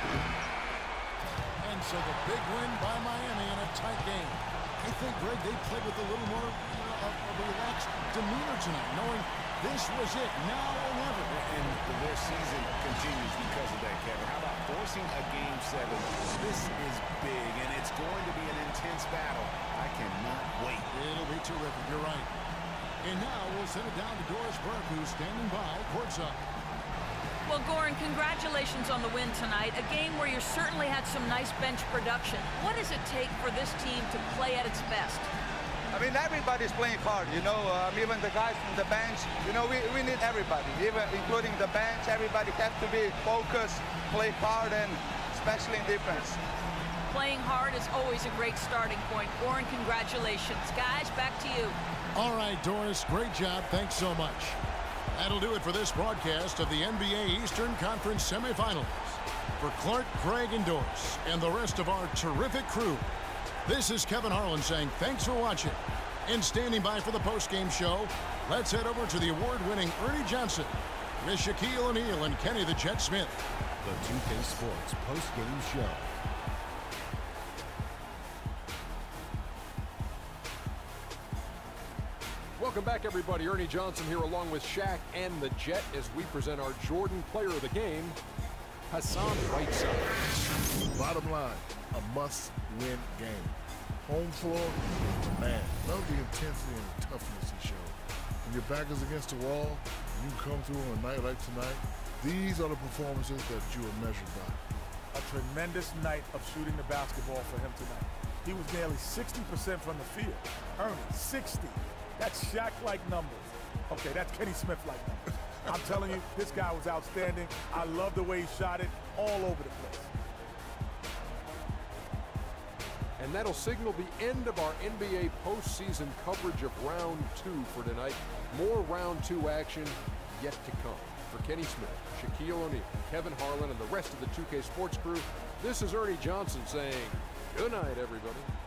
And so the big win by Miami in a tight game. I think, Greg, they played with a little more of a relaxed demeanor tonight, knowing this was it, now or never. And their season continues because of that, Kevin. How about forcing a Game 7? This is big, and it's going to be an intense battle. I cannot wait. It'll be terrific, you're right. And now we'll send it down to Doris Burke, who's standing by courtside. Well, Goran, congratulations on the win tonight. A game where you certainly had some nice bench production. What does it take for this team to play at its best? I mean, everybody's playing hard, you know, even the guys from the bench. You know, we need everybody, even including the bench. Everybody has to be focused, play hard, and especially in defense. Playing hard is always a great starting point. Goran, congratulations. Guys, back to you. All right, Doris, great job. Thanks so much. That'll do it for this broadcast of the NBA Eastern Conference semifinals. For Clark, Greg, and Doris, and the rest of our terrific crew, this is Kevin Harlan saying thanks for watching. And standing by for the postgame show, let's head over to the award-winning Ernie Johnson with Shaquille O'Neal and Kenny the Jet Smith. The 2K Sports postgame show. Welcome back, everybody. Ernie Johnson here along with Shaq and the Jet as we present our Jordan Player of the Game, Hassan Whiteside. Bottom line, a must-win game. Home floor, man, love the intensity and the toughness he showed. When your back is against the wall, and you come through on a night like tonight, these are the performances that you are measured by. A tremendous night of shooting the basketball for him tonight. He was nearly 60% from the field. Ernie, 60. That's Shaq-like numbers. Okay, that's Kenny Smith-like numbers. I'm telling you, this guy was outstanding. I love the way he shot it all over the place. And that'll signal the end of our NBA postseason coverage of round 2 for tonight. More round 2 action yet to come. For Kenny Smith, Shaquille O'Neal, Kevin Harlan, and the rest of the 2K Sports crew, this is Ernie Johnson saying good night, everybody.